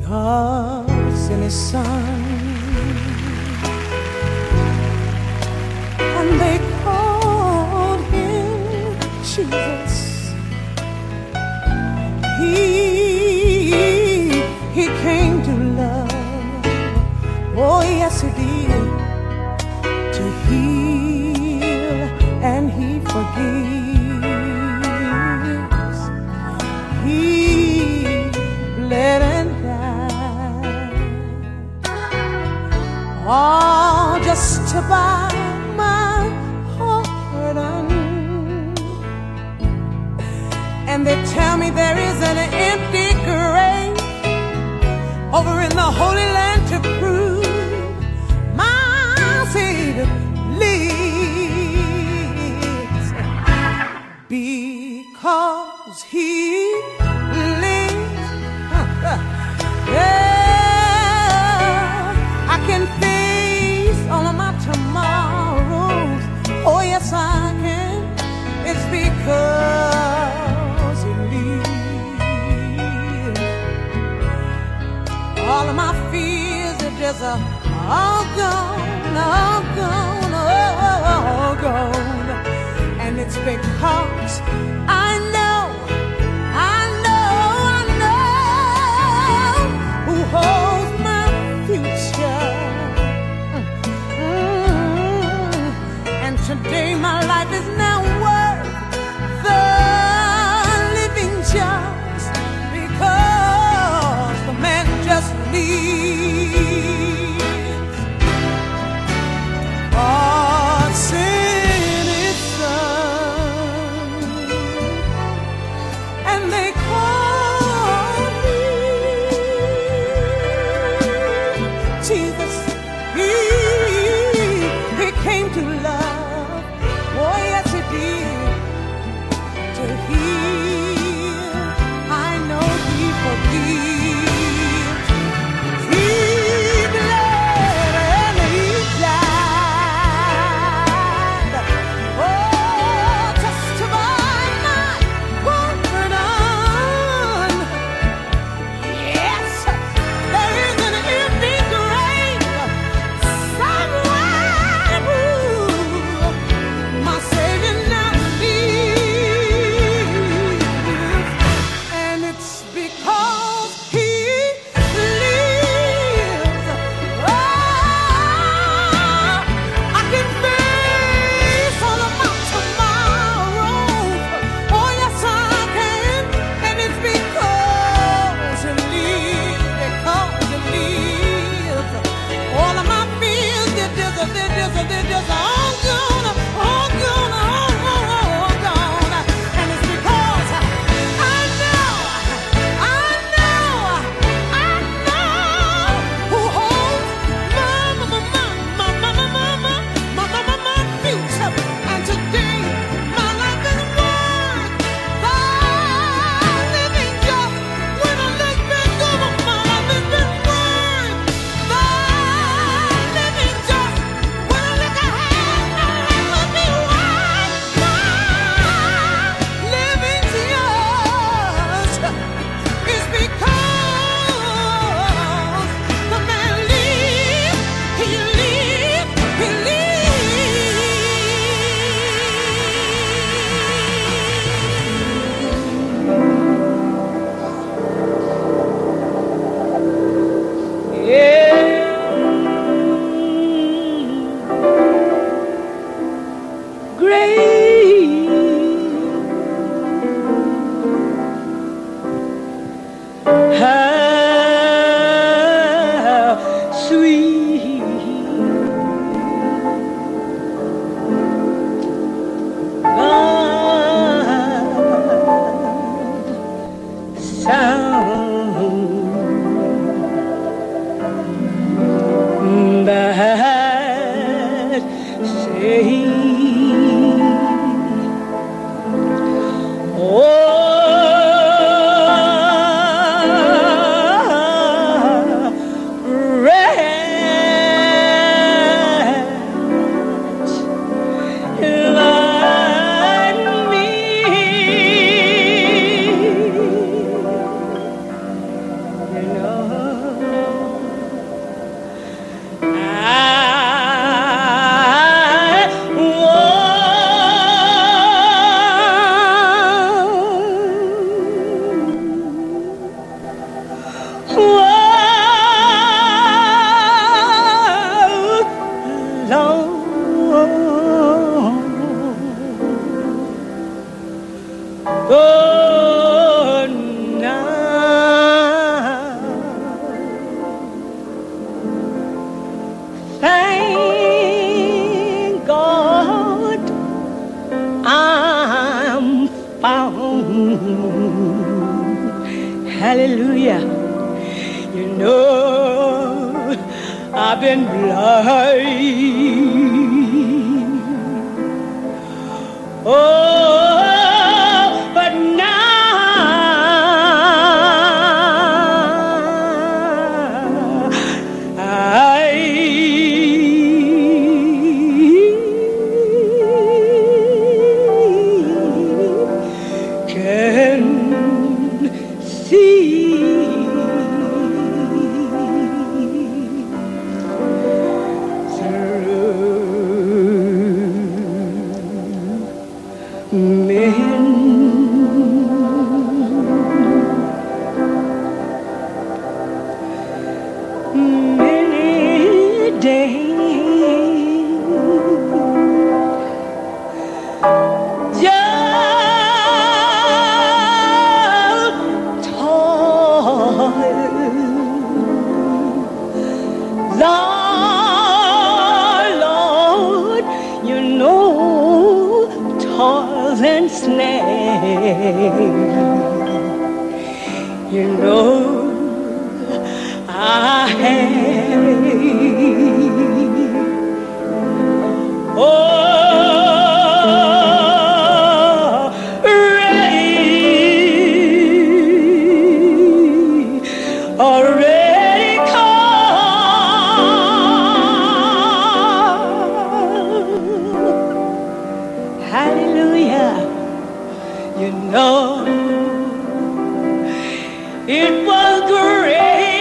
God sent His Son, and they called Him Jesus. He came to love, oh yes He did, to heal, and He forgives. He bled and died, all just to buy my pardon. And they tell me there is an empty grave over in the Holy Land to prove my Savior lives, because He lives. Yeah, I can face all of my tomorrows. Oh yes I can. It's because He lives. All of my fears are just all gone, all gone, all gone. And it's because I know who holds my future. And today my life is now worth the living just because the man just leaves. God sent His Son, and they called Him Jesus. He came to love, oh yes He did, to heal. I know He forgives. He bled and He died, oh just to buy my pardon. Yes, there is an empty grave somewhere. Ooh, my Savior now lives, and it's because He lives. Oh, I can face all of my tomorrows. Oh yes I can, and it's because He lives, because He lives. All of my fears, they're just all gone, all gone, all gone. And it's because I know who holds my future. And today my life is worth the living just. When I look back over my life, it's been worth the living just. When I look ahead, my life will be worth the living just. It's because the man lives, He lives, He lives. Yeah. Great, how sweet the sound that saves. Oh, you know. Hallelujah. You know I've been blind. Oh, but now I can see. Many days just toil, Lord, you know toils and snares, you know I have. Already come. Hallelujah. You know it was great.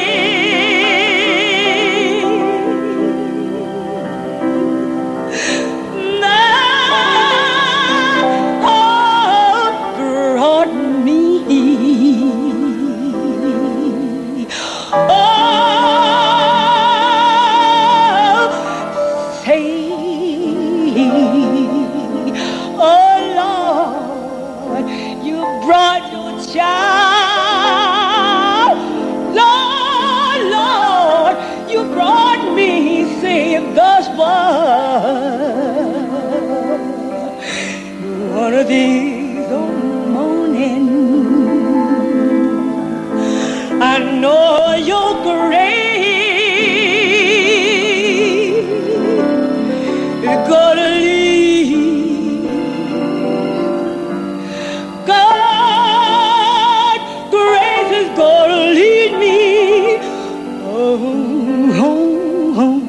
Brought your child, Lord, Lord, you brought me safe thus far. One of these mornings, I know your grace is gonna lead. Gonna lead me home, home, home.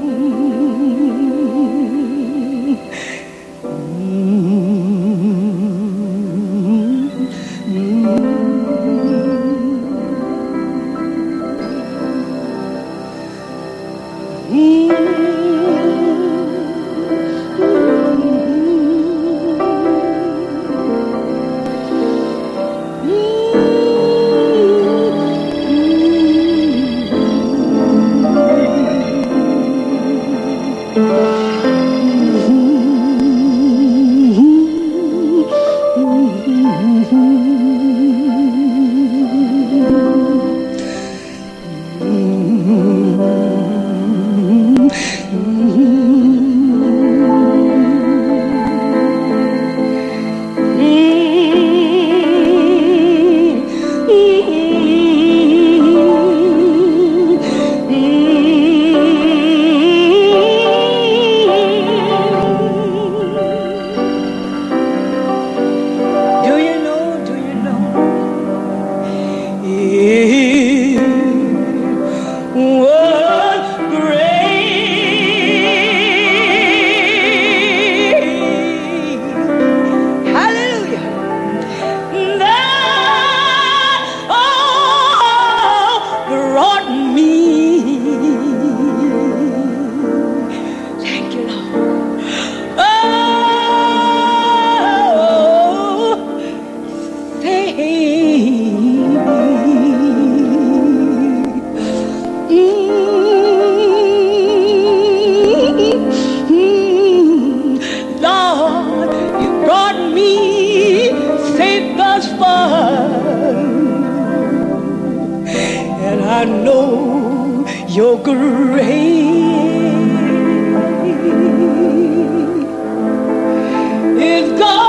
I know your grace is God.